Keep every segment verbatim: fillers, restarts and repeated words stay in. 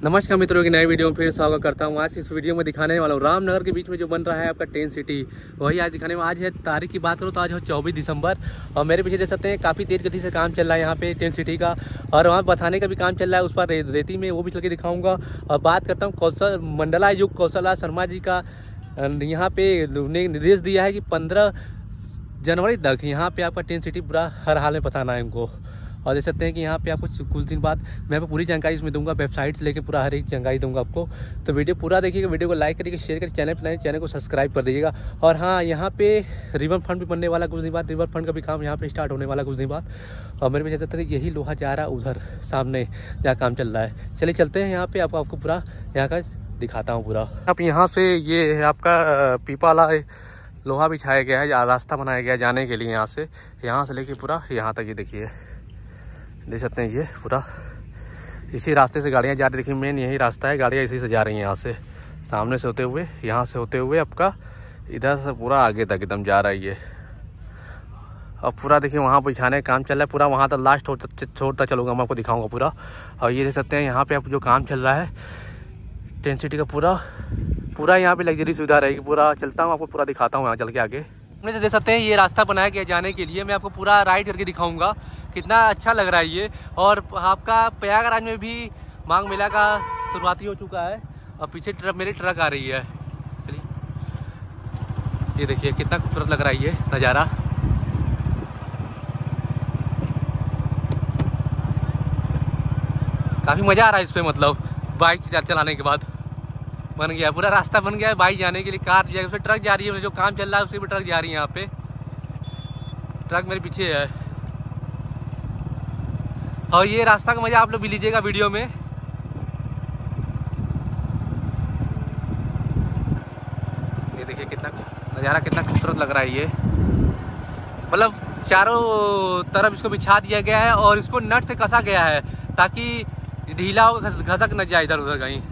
नमस्कार मित्रों की नई वीडियो में फिर स्वागत करता हूँ। आज इस वीडियो में दिखाने वाला हूँ रामनगर के बीच में जो बन रहा है आपका टेंट सिटी, वही आज दिखाने में। आज है तारीख की बात करूँ तो आज है चौबीस दिसंबर और मेरे पीछे देख सकते हैं काफ़ी तेज गति से काम चल रहा है यहाँ पे टेंट सिटी का, और वहाँ बताने का भी काम चल रहा है। उस पर रे, रेती में वो भी चल के दिखाऊँगा। और बात करता हूँ कौशल मंडलायुक्त कौशल राज शर्मा जी का। यहाँ पे निर्देश दिया है कि पंद्रह जनवरी तक यहाँ पे आपका टेंट सिटी पूरा हर हाल में बताना है उनको। और देख सकते हैं कि यहाँ पे आपको कुछ दिन बाद मैं आपको पूरी जानकारी इसमें दूंगा, वेबसाइट से लेकर पूरा हर एक जानकारी दूंगा आपको। तो वीडियो पूरा देखिएगा, वीडियो को लाइक करिएगा, शेयर करिए, चैनल पर नए चैनल को सब्सक्राइब कर दीजिएगा। और हाँ, यहाँ पे रिवर फ्रंट भी बनने वाला कुछ दिन बाद, रिवर फ्रंट का भी काम यहाँ पे स्टार्ट होने वाला कुछ दिन बाद। और मेरे में कहते थे यही लोहा जा रहा है उधर सामने जहाँ काम चल रहा है। चलिए चलते हैं यहाँ पे, आपको आपको पूरा यहाँ का दिखाता हूँ पूरा। आप यहाँ से ये आपका पीपा वाला लोहा बिछाया गया है, रास्ता बनाया गया है जाने के लिए। यहाँ से यहाँ से लेके पूरा यहाँ तक ये देखिए, देख सकते हैं ये पूरा इसी रास्ते से गाड़ियाँ जा रही। देखिए मेन यही रास्ता है, गाड़ियाँ इसी से जा रही हैं। यहाँ से सामने से होते हुए, यहाँ से होते हुए आपका इधर से पूरा आगे तक एकदम जा रहा है ये। और पूरा देखिए वहाँ बिछाने का काम चल रहा है पूरा, वहाँ तक लास्ट छोड़ता चलूँगा, मैं आपको दिखाऊँगा पूरा। और ये देख सकते हैं यहाँ पे आप जो काम चल रहा है टेंट सिटी का, पूरा पूरा यहाँ पे लग्जरी सुविधा रहेगी। पूरा चलता हूँ, आपको पूरा दिखाता हूँ यहाँ चल के आगे। से देख सकते हैं ये रास्ता बनाया गया जाने के लिए, मैं आपको पूरा राइड करके दिखाऊंगा कितना अच्छा लग रहा है ये। और आपका प्रयागराज में भी माघ मेला का शुरुआती हो चुका है और पीछे ट्रक मेरी ट्रक आ रही है। चलिए ये देखिए कितना खूबसूरत लग रहा है ये नज़ारा। काफ़ी मज़ा आ रहा है इस पर, मतलब बाइक चलाने के बाद बन गया पूरा रास्ता, बन गया है बाइक जाने के लिए। कार जाएगी, उस पर ट्रक जा रही है, जो काम चल रहा है उसी पर ट्रक जा रही है। यहाँ पे ट्रक मेरे पीछे है। और ये रास्ता का मजा आप लोग भी लीजिएगा वीडियो में। ये देखिए कितना नज़ारा, कितना खूबसूरत लग रहा है ये। मतलब चारों तरफ इसको बिछा दिया गया है और इसको नट से कसा गया है ताकि ढीला हो, घसक न जाए इधर उधर कहीं।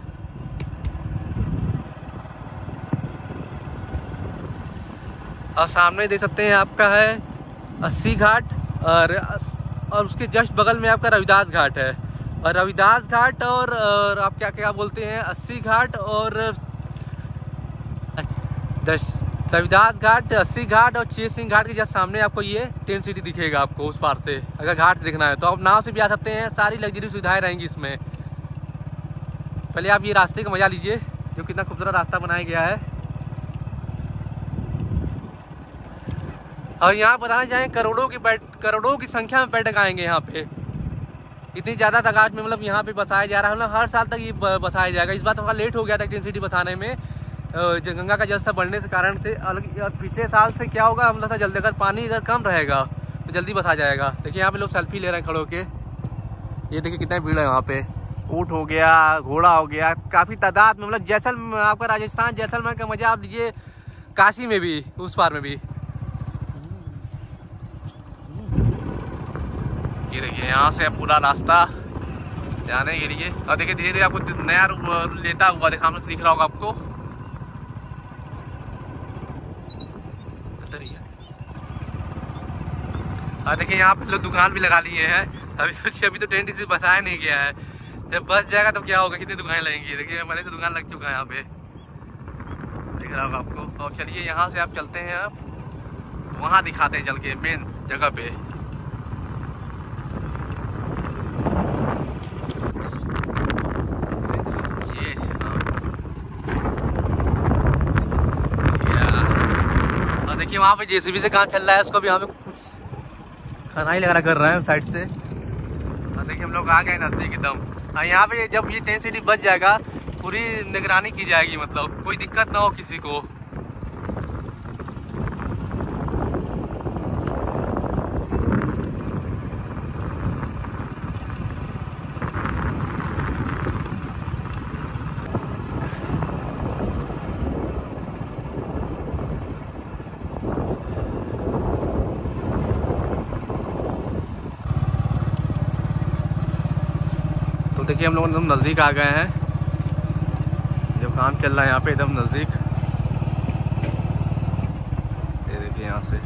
और सामने देख सकते हैं आपका है अस्सी घाट, और और उसके जस्ट बगल में आपका रविदास घाट है। और रविदास घाट और, और आप क्या क्या बोलते हैं अस्सी घाट और रविदास घाट, अस्सी घाट और चेत सिंह घाट के जस्ट सामने आपको ये टेंट सिटी दिखेगा आपको उस पार से। अगर घाट से दिखना है तो आप नाव से भी आ सकते हैं, सारी लग्जरी सुविधाएं रहेंगी इसमें। पहले आप ये रास्ते का मजा लीजिए, जो कितना खूबसूरत रास्ता बनाया गया है। और यहाँ बताना चाहें करोड़ों की बैठ करोड़ों की संख्या में पर्यटक आएंगे यहाँ पे। इतनी ज़्यादा तादाद में मतलब यहाँ पे बसाया जा रहा है, मतलब हर साल तक ये बसाया जाएगा। इस बार थोड़ा लेट हो गया था टेंट सिटी बसाने में, गंगा का जल बढ़ने के कारण से। अलग पिछले साल से क्या होगा, हम लोग जल्दी अगर पानी अगर कम रहेगा तो जल्दी बसा जाएगा। देखिए यहाँ पे लोग सेल्फी ले रहे हैं खड़े होके। ये देखिए कितना भीड़ है यहाँ पे। ऊँट हो गया, घोड़ा हो गया, काफ़ी तादाद में। मतलब जैसल आपका राजस्थान जैसलमेर का मजा आप लीजिए, काशी में भी, उस पार में भी। ये देखिए यहाँ से पूरा रास्ता जाने के लिए। और देखिए धीरे धीरे आपको नया रूप लेता हुआ सामने से दिख रहा होगा आपको। और देखिए यहाँ पे लोग दुकान भी लगा लिए हैं। अभी सोचिए अभी तो टेंट इसी बसाया नहीं गया है, जब बस जाएगा तो क्या होगा, कितनी दुकानें लगेंगी। देखिए हमारे तो दुकान लग चुका है यहाँ पे, दिख रहा होगा आपको। और चलिए यहाँ से आप चलते हैं, आप वहाँ दिखाते हैं चल के मेन जगह पे। देखिए वहाँ पे जेसीबी से काम चल रहा है, उसको भी यहाँ पे कुछ खनाई वगैरह कर रहे हैं साइड से। और देखिए हम लोग आ गए नजदीक एकदम। यहाँ पे जब ये टेंट सिटी बच जाएगा पूरी निगरानी की जाएगी, मतलब कोई दिक्कत ना हो किसी को। देखिए हम लोग एकदम नज़दीक आ गए हैं, जो काम चल रहा है यहाँ पे एकदम नज़दीक। ये देखिए यहाँ से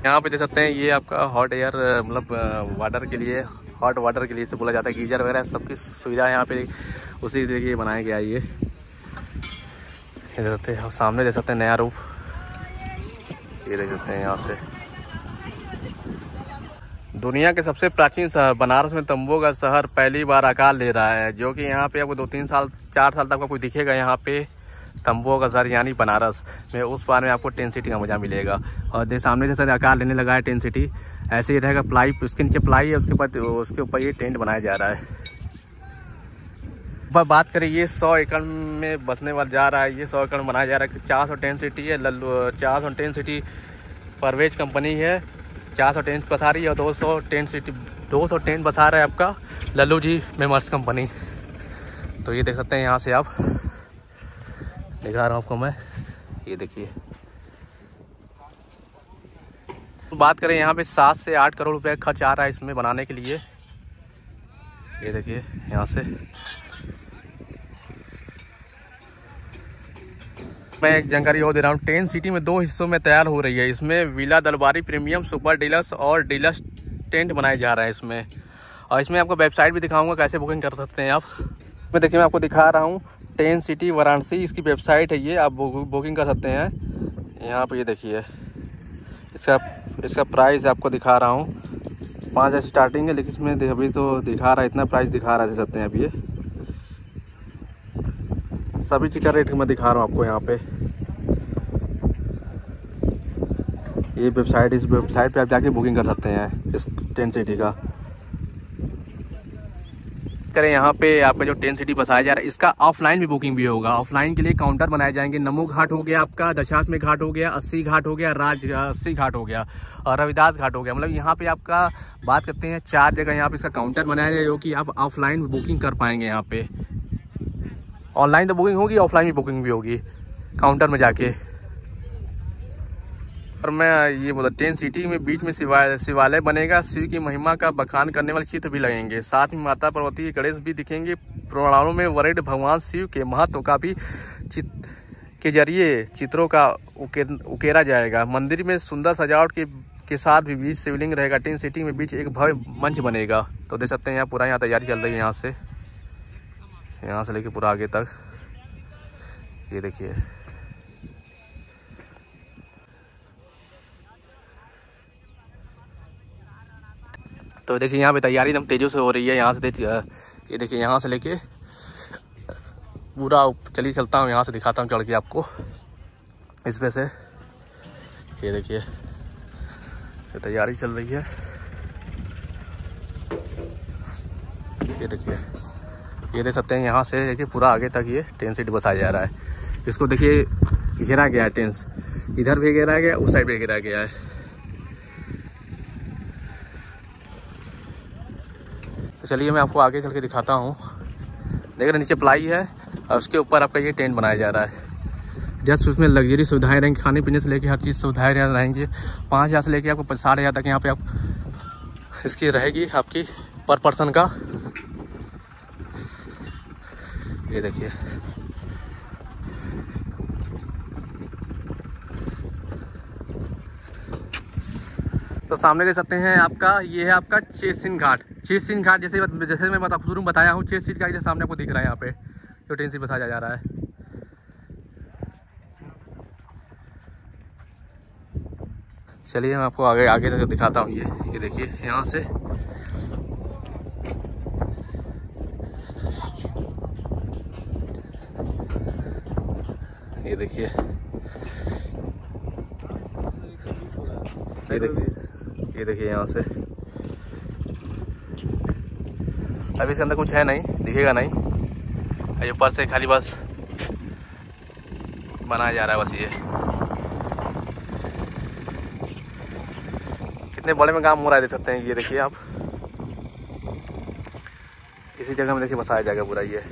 यहाँ पे देख सकते हैं ये आपका हॉट एयर मतलब वाटर के लिए, हॉट वाटर के लिए से बोला जाता है, गीजर वगैरह सबकी सुविधा यहाँ पे उसी तरीके बनाया गया है। ये देख सकते हैं सामने, देख सकते हैं नया रूप, ये देख सकते हैं यहाँ से। दुनिया के सबसे प्राचीन शहर बनारस में तंबू का शहर पहली बार आकार ले रहा है, जो कि यहाँ पे आपको दो तीन साल चार साल तक कोई दिखेगा यहाँ पे तंबुओं का शहर यानी बनारस में। उस बार में आपको टेंट सिटी का मजा मिलेगा। और देख सामने जैसे आकार लेने लगा है टेंट सिटी, ऐसे ही रहेगा। प्लाई उसके नीचे प्लाई है, उसके ऊपर उसके ऊपर ये टेंट बनाया जा रहा है। पर बात करें ये सौ एकड़ में बसने वाला जा रहा है, ये सौ एकड़ में बनाया जा रहा है। चार सौ टेंट सिटी है, लल्लू चार सौ टेंट सिटी परवेज कंपनी है, चार सौ टेंट बसा रही है। और दो सौ टेंट सिटी दो सौ टेंट बसा रहा है आपका लल्लू जी मेमर्स कंपनी। तो ये देख सकते हैं यहाँ से, आप दिखा रहा हूँ आपको मैं, ये देखिए। तो बात करें यहाँ पे सात से आठ करोड़ रुपए खर्च आ रहा है इसमें बनाने के लिए। ये देखिए यहाँ से मैं एक जानकारी और दे रहा हूँ। टेंट सिटी में दो हिस्सों में तैयार हो रही है। इसमें विला दरबारी प्रीमियम, सुपर डीलक्स और डीलक्स टेंट बनाए जा रहा है इसमें। और इसमें आपको वेबसाइट भी दिखाऊंगा कैसे बुकिंग कर सकते हैं आप। मैं देखिए मैं आपको दिखा रहा हूँ टेंट सिटी वाराणसी, इसकी वेबसाइट है ये, आप बुकिंग कर सकते हैं यहाँ पे। ये देखिए इसका इसका प्राइस आपको दिखा रहा हूँ, पाँच हज़ार स्टार्टिंग है, लेकिन इसमें अभी तो दिखा रहा है इतना प्राइस दिखा रहा है, देख सकते हैं अभी ये सभी चीज़ का रेट मैं दिखा रहा हूँ आपको यहाँ पे। ये वेबसाइट, इस वेबसाइट पे आप जाके बुकिंग कर सकते हैं इस टेंट सिटी का। करें यहाँ पे आपका जो टेंट सिटी बसाया जा रहा है, इसका ऑफलाइन भी बुकिंग भी होगा। ऑफलाइन के लिए काउंटर बनाए जाएंगे। नमो घाट हो गया आपका, दशाश्वमेध घाट हो गया, अस्सी घाट हो गया, राज अस्सी घाट हो गया और रविदास घाट हो गया। मतलब यहाँ पे आपका बात करते हैं चार जगह यहाँ पे इसका काउंटर बनाया जाए, जो कि आप ऑफलाइन बुकिंग कर पाएंगे। यहाँ पे ऑनलाइन तो बुकिंग होगी, ऑफलाइन भी बुकिंग भी होगी काउंटर में जाके। और मैं ये बोला टेंट सिटी में बीच में शिवालय शिवालय बनेगा, शिव की महिमा का बखान करने वाले चित्र भी लगेंगे। साथ में माता पार्वती के गणेश भी दिखेंगे। पुराणों में वरिष्ठ भगवान शिव के महत्व का भी चित्र के जरिए चित्रों का उकेर, उकेरा जाएगा। मंदिर में सुंदर सजावट के के साथ भी बीच शिवलिंग रहेगा। टेंट सिटी में बीच एक भव्य मंच बनेगा। तो देख सकते हैं यहाँ पूरा यहाँ तैयारी चल रही है, यहाँ से यहाँ से लेके पूरा आगे तक। ये देखिए तो देखिए यहाँ पे तैयारी एकदम तेजी से हो रही है। यहाँ से देखिए, ये देखिए यहाँ से लेके पूरा चलिए चलता हूँ, यहाँ से दिखाता हूँ चढ़ के आपको इसमें से। ये देखिए ये तैयारी चल रही है। ये देखिए ये देख सकते हैं यहाँ से देखिए पूरा आगे तक ये टेंट सिटी बसाया जा रहा है। इसको देखिए घेरा गया है, टेंट इधर भी घेरा गया, उस साइड भी घेरा गया है। तो चलिए मैं आपको आगे चल के दिखाता हूँ। देख रहे नीचे प्लाई है और उसके ऊपर आपका ये टेंट बनाया जा रहा है। जस्ट उसमें लग्जरी सुविधाएं रहेंगी, खाने पीने से लेके हर चीज़ सुविधाएं रहेंगी। पाँच हज़ार से लेके आपको साठ हज़ार तक यहाँ पे आप इसकी रहेगी आपकी पर पर्सन का। ये देखिए तो सामने देख सकते हैं आपका ये है आपका चेसिन घाट। चेसिन घाट जैसे जैसे मैं बता शुरू में बताया हूँ, चेस सीट का जैसे सामने आपको दिख रहा है यहाँ पे जो टेंट सिटी बसाया जा रहा है। चलिए मैं आपको आगे आगे तक दिखाता हूँ। ये ये देखिए यहाँ से ये देखिए ये देखिए ये देखिए यहाँ से अभी इसके अंदर कुछ है नहीं, दिखेगा नहीं। ये ऊपर से खाली बस बनाया जा रहा है बस। ये कितने बड़े में काम हो रहा है देख सकते हैं। ये देखिए आप इसी जगह में देखिए बसाया जाएगा पूरा। ये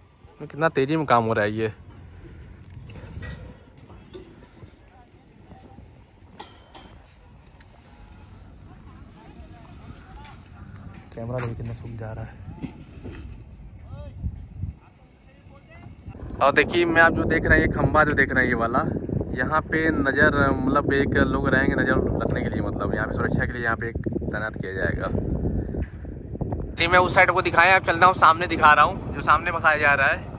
कितना तेजी में काम हो रहा है। ये कैमरा देखिए कितना सूख जा रहा है। और देखिए मैं आप जो देख रहे हैं ये खंबा जो देख रहे हैं ये वाला, यहाँ पे नज़र मतलब एक लोग रहेंगे नज़र रखने के लिए, मतलब यहाँ पे सुरक्षा के लिए यहाँ पे एक तैनात किया जाएगा। नहीं मैं उस साइड को दिखाया, अब चलता हूँ सामने दिखा रहा हूँ जो सामने बसाया जा रहा है।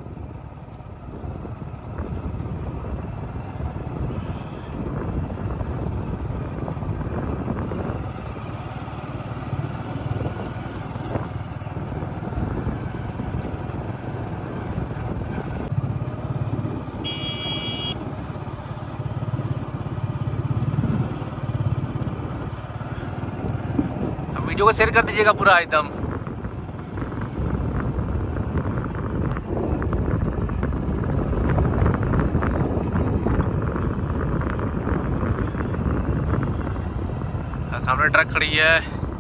वीडियो को शेयर कर दीजिएगा पूरा एकदम। सामने ट्रक खड़ी है,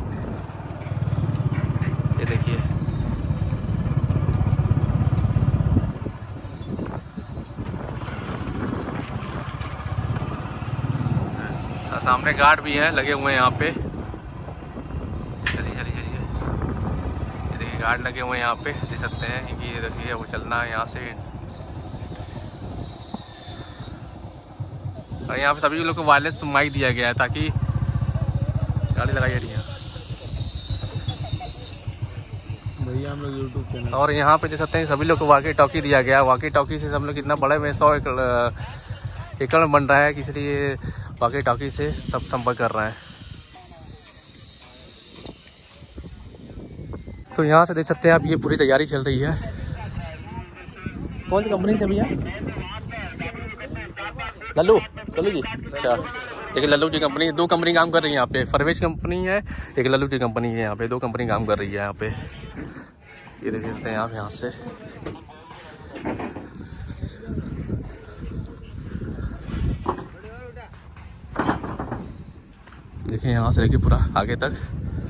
ये देखिए। सामने गार्ड भी है लगे हुए हैं यहाँ पे, गार्ड लगे हुए हैं यहाँ पे, देख सकते हैं कि ये देखिए वो चलना है यहाँ से। और यहाँ पे सभी लोग को वायरलेस माइक दिया गया है ताकि गाड़ी लगाई जा रही है भैया हम लोग यूट्यूब चैनल। और यहाँ पे देख सकते हैं सभी लोग को वाकी टॉकी दिया गया है। वाकी टॉकी से सब लोग कितना बड़े में सौ एकड़ एकड़ में बन रहा है, इसलिए वाकी टॉकी से सब संपर्क कर रहे हैं। तो यहाँ से देख सकते हैं आप ये पूरी तैयारी चल रही है। कौन सी कंपनी से भैया? लल्लू लल्लू जी, अच्छा। देखिए लल्लू जी कंपनी, दो कंपनी काम कर रही है यहाँ पे, फरवेज कंपनी है, एक लल्लू जी कंपनी है। यहाँ पे दो कंपनी काम कर रही है यहाँ पे, ये देख सकते हैं आप यहाँ से। देखिए यहाँ से लेके पूरा आगे तक।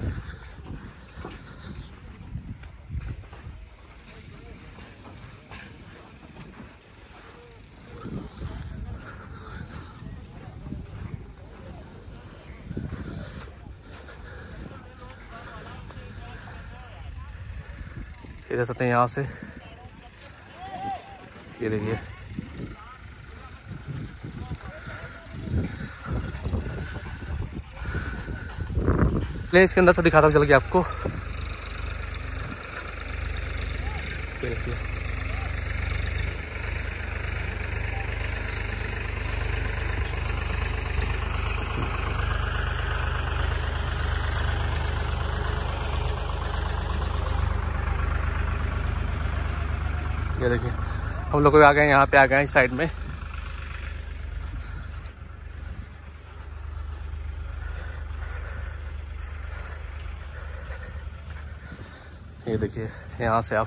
ये देख सकते हैं यहाँ से, ये देखिए। ले इसके अंदर से दिखाता हूँ चल के आपको। ये देखिए ये देखिए हम लोग आ गए यहाँ पे, आ गए इस साइड में। ये देखिए यहाँ से आप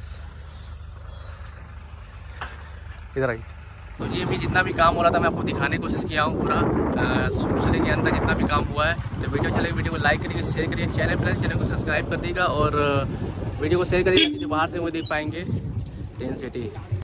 इधर आइए। तो ये भी जितना भी काम हो रहा था मैं आपको दिखाने की कोशिश किया हूँ पूरा, शुरू से लेके अंत तक जितना भी काम हुआ है। तो वीडियो चलेगी, वीडियो को लाइक करिए, शेयर करिए, चैनल पर चैनल को सब्सक्राइब कर दीजिएगा और वीडियो को शेयर करिए जो बाहर से वो देख पाएंगे टेन सिटी।